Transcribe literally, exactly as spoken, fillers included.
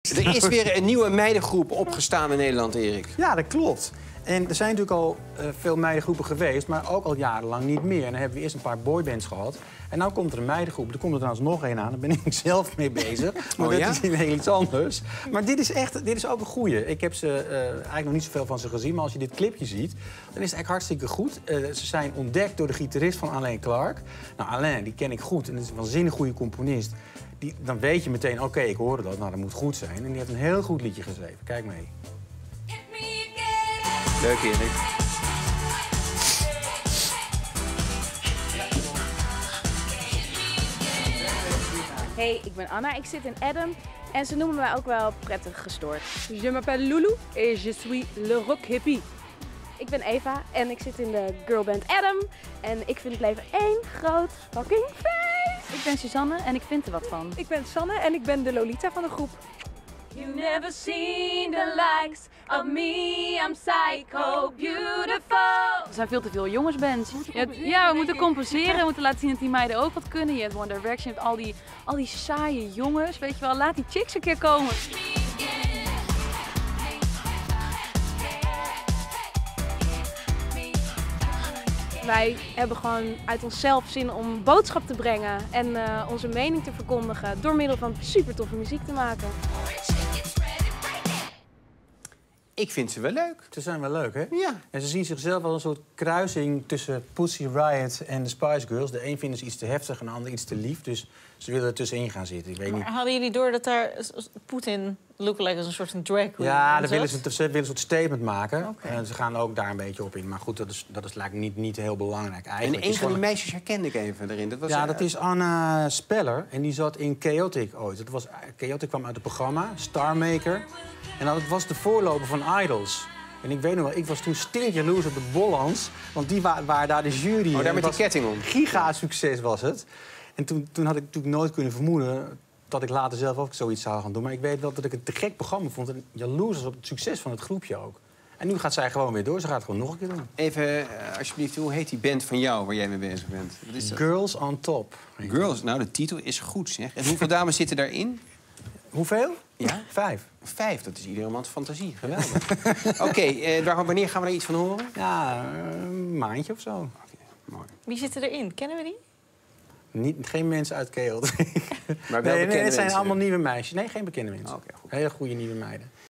Er is weer een nieuwe meidengroep opgestaan in Nederland, Erik. Ja, dat klopt. En er zijn natuurlijk al uh, veel meidengroepen geweest, maar ook al jarenlang niet meer. En dan hebben we eerst een paar boybands gehad. En nu komt er een meidengroep. Er komt er trouwens nog één aan. Daar ben ik zelf mee bezig. Maar oh, ja? dat is heel iets anders. Maar dit is echt, dit is ook een goeie. Ik heb ze uh, eigenlijk nog niet zoveel van ze gezien. Maar als je dit clipje ziet, dan is het eigenlijk hartstikke goed. Uh, ze zijn ontdekt door de gitarist van Alain Clark. Nou, Alain, die ken ik goed. En dat is een waanzinnig goede componist. Die, dan weet je meteen, oké, okay, ik hoorde dat. Nou, dat moet goed zijn. En die heeft een heel goed liedje geschreven. Kijk mee. Leuk, Erik. Hey, ik ben Anna, ik zit in Adam en ze noemen mij ook wel prettig gestoord. Je m'appelle Lulu et je suis le rock hippie. Ik ben Eva en ik zit in de girlband Adam en ik vind het leven één groot fucking feest. Ik ben Suzanne en ik vind er wat van. Ik ben Sanne en ik ben de Lolita van de groep. You never seen the likes of me, I'm psycho beautiful. Er zijn veel te veel jongensbands. Ja, ja, we moeten compenseren, we moeten laten zien dat die meiden ook wat kunnen. Je hebt One Direction, je hebt al die, al die saaie jongens, weet je wel. Laat die chicks een keer komen. Wij hebben gewoon uit onszelf zin om boodschap te brengen en uh, onze mening te verkondigen door middel van super toffe muziek te maken. Ik vind ze wel leuk. Ze zijn wel leuk, hè? Ja. En ze zien zichzelf als een soort kruising tussen Pussy Riot en de Spice Girls. De een vinden ze iets te heftig en de ander iets te lief. Dus ze willen er tussenin gaan zitten. Ik weet maar niet. hadden jullie door dat daar Poetin lookalike als een soort van drag queen? Ja, daar willen ze, ze willen een soort statement maken. Okay. En ze gaan ook daar een beetje op in. Maar goed, dat is, dat is lijkt me niet, niet heel belangrijk eigenlijk. En een van die meisjes herkende ik even erin. Dat was ja, uh, dat is Anna Speller. En die zat in Chaotic ooit. Dat was, Chaotic kwam uit het programma, Star Maker. En dat was de voorloper van Idols. En ik weet nog wel, ik was toen stinkjaloers op de Bollands. Want die wa waren daar de jury. Oh, daar met die ketting om. Giga-succes was het. En toen, toen had ik natuurlijk nooit kunnen vermoeden dat ik later zelf ook zoiets zou gaan doen. Maar ik weet wel dat ik het een te gek programma vond. En jaloers was op het succes van het groepje ook. En nu gaat zij gewoon weer door. Ze gaat het gewoon nog een keer doen. Even, uh, alsjeblieft, hoe heet die band van jou waar jij mee bezig bent? Wat is dat? Girls on Top. Girls, nou, de titel is goed, zeg. En hoeveel dames zitten daarin? Hoeveel? Ja? Vijf. Vijf, dat is iedermans fantasie. Geweldig. Oké, okay, uh, wanneer gaan we er iets van horen? Ja, een maandje of zo. Okay, mooi. Wie zitten erin? Kennen we die? Niet, geen mensen uit Chaotic. Maar wel nee, nee, het zijn mensen. allemaal nieuwe meisjes. Nee, geen bekende mensen. Okay, goed. Hele goede nieuwe meiden.